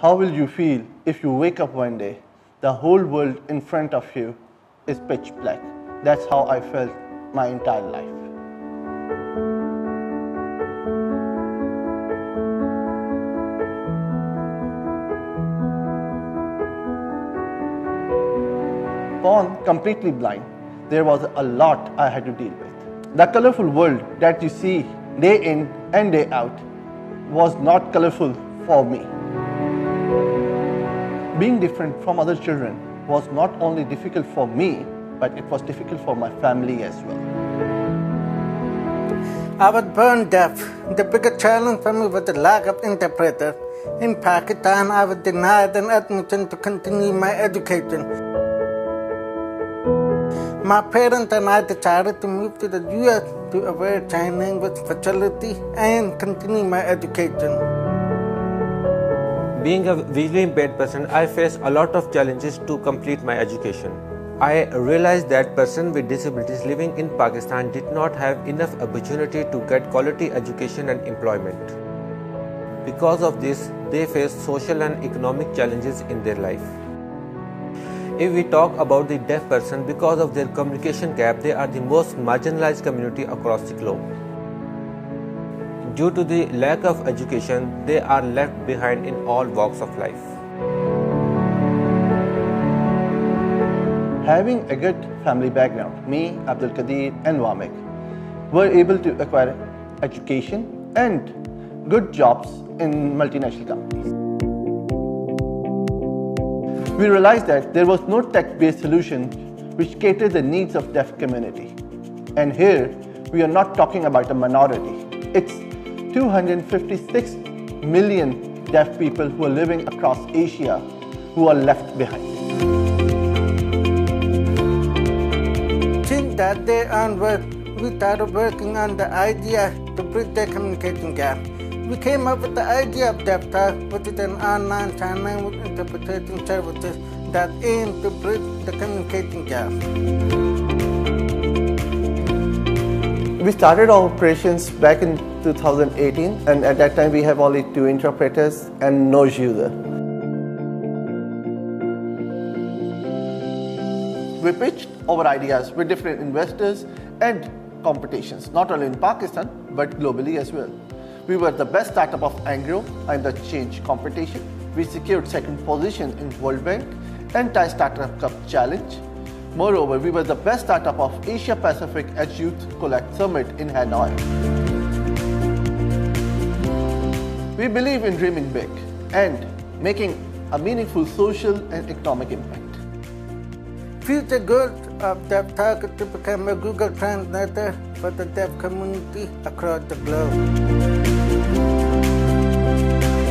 How will you feel if you wake up one day, the whole world in front of you is pitch black? That's how I felt my entire life. Born completely blind, there was a lot I had to deal with. The colorful world that you see day in and day out was not colorful for me. Being different from other children was not only difficult for me, but it was difficult for my family as well. I was born deaf. The biggest challenge for me was the lack of interpreter. In Pakistan, I was denied an admission to continue my education. My parents and I decided to move to the US to avoid sign language facility and continue my education. Being a visually impaired person, I faced a lot of challenges to complete my education. I realized that persons with disabilities living in Pakistan did not have enough opportunity to get quality education and employment. Because of this, they faced social and economic challenges in their life. If we talk about the deaf person, because of their communication gap, they are the most marginalized community across the globe. Due to the lack of education, they are left behind in all walks of life. Having a good family background, me, Abdul Qadir and Wamik were able to acquire education and good jobs in multinational companies. We realized that there was no tech-based solution which catered the needs of deaf community. And here, we are not talking about a minority. It's 256 million deaf people who are living across Asia who are left behind. Since that day onward, we started working on the idea to bridge the communication gap. We came up with the idea of DeafTawk, which is an online sign language interpretation services that aim to bridge the communication gap. We started our operations back in 2018, and at that time we have only 2 interpreters and no user. We pitched our ideas with different investors and competitions, not only in Pakistan, but globally as well. We were the best startup of Angro in the Change competition. We secured 2nd position in World Bank and Thai Startup Cup Challenge. Moreover, we were the best startup of Asia Pacific at Youth Collect Summit in Hanoi. We believe in dreaming big and making a meaningful social and economic impact. Future goals of DeafTawk is to become a Google translator for the deaf community across the globe.